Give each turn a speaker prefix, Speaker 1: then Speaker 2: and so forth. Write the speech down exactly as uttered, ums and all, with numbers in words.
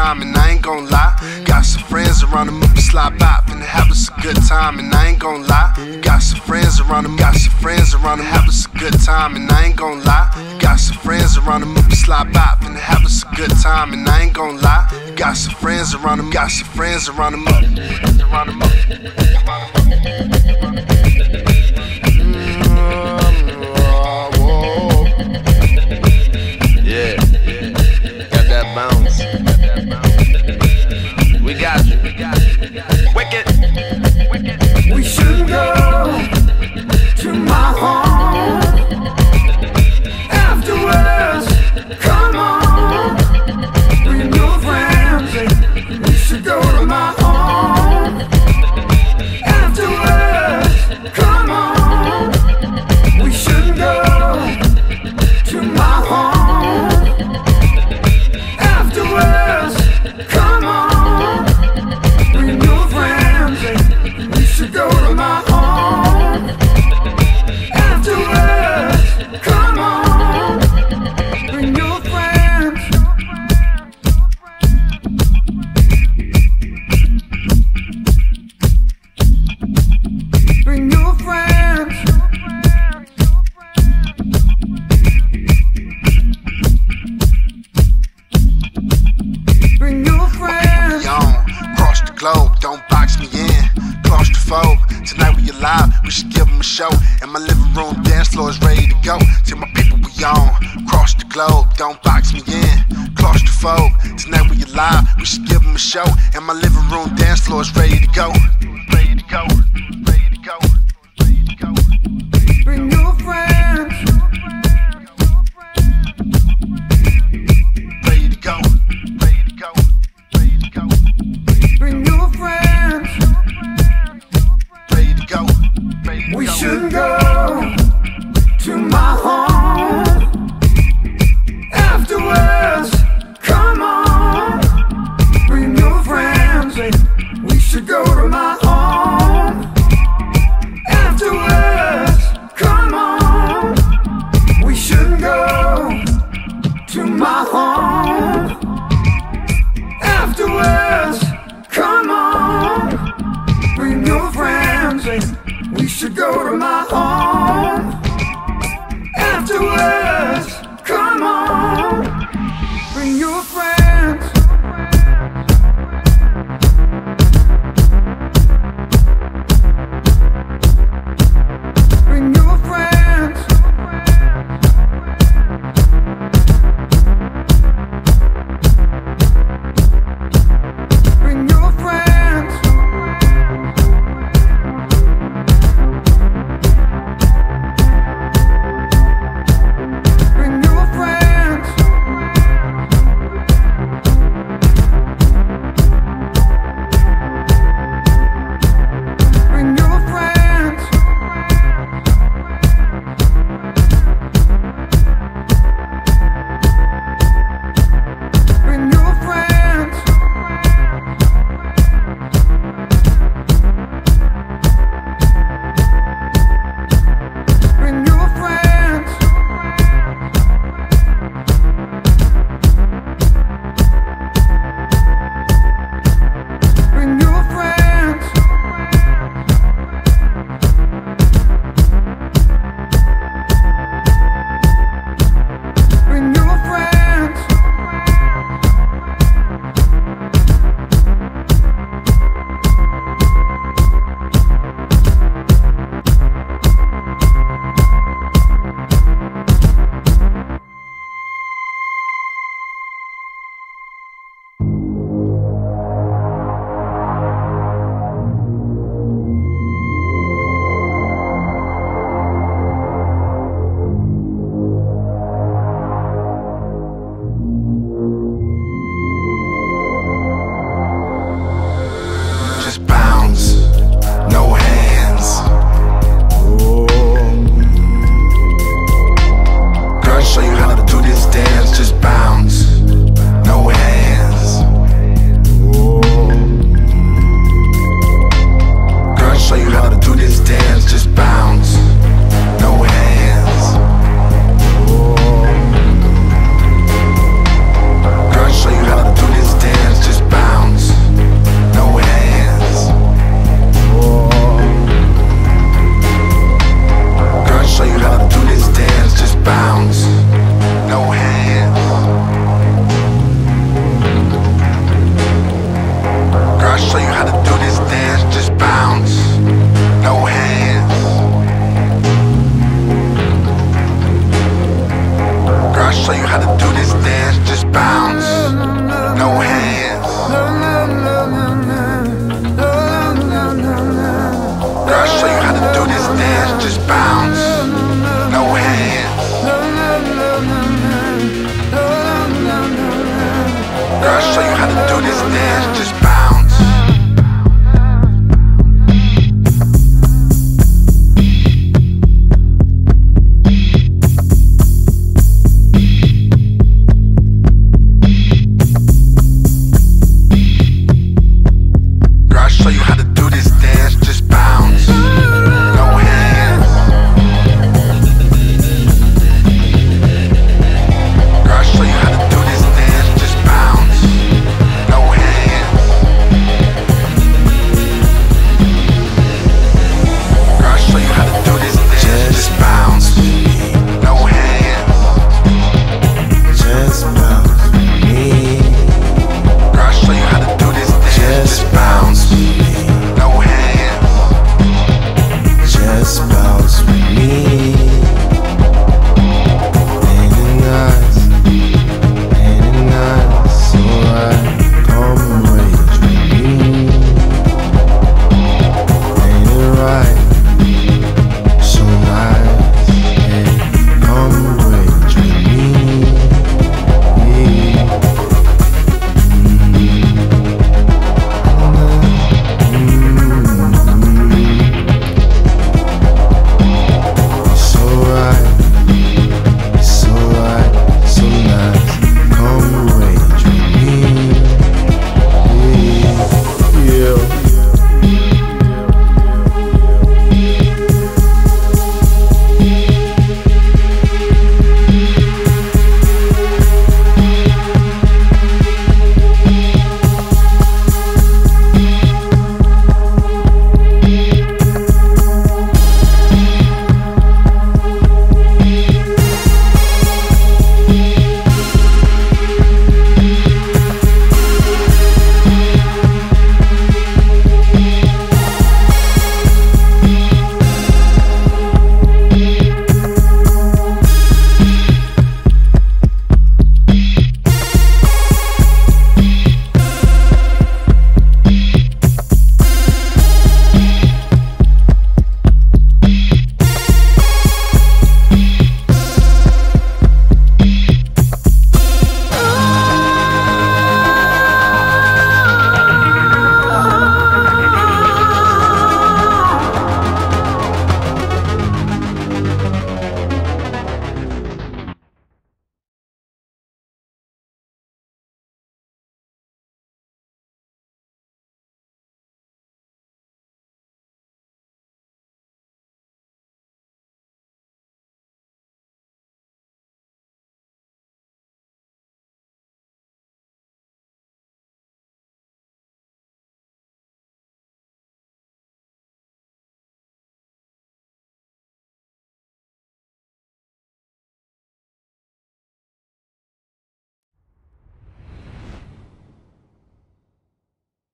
Speaker 1: time, and I ain't gon' lie. Got some friends around them, up and slide by, finna have us a good time, and I ain't gon' lie. Got some friends around them, got some friends around them, have us a good time, and I ain't gon' lie. Got some friends around them, up and slide by, finna have us a good time, and I ain't gon' lie. Got some friends around them, got some friends around them, up, around them, up.
Speaker 2: We got you. Wicked.
Speaker 3: We should go to my home. Afterwards, come on, bring your friends. We should go to my home. Afterwards, come on. We should go to my home. Afterwards, come on, bring your friends. We should go to my home. Afterwards, come on, bring your friends. Bring your friends. Bring your friends.
Speaker 1: We on, cross the globe, don't box me in. Claustrophobe, tonight we alive, we should give them a show. And my living room dance floor is ready to go. Tell my people we on, cross the globe, don't box me in. Claustrophobe, tonight we alive, we should give them a show. And my living room dance floor is ready to go. Ready to go, ready to go, ready to go.
Speaker 3: Bring your friends.
Speaker 1: Ready to go, ready to go, ready to go.
Speaker 3: Bring your friends.
Speaker 1: Ready to go, ready to go.
Speaker 3: We should go to my home. Afterwards, come on, bring your friends. We should go to my home. Afterwards, come on. We should go to my home. Afterwards, come on, bring your friends. We should go to my home. Afterwards.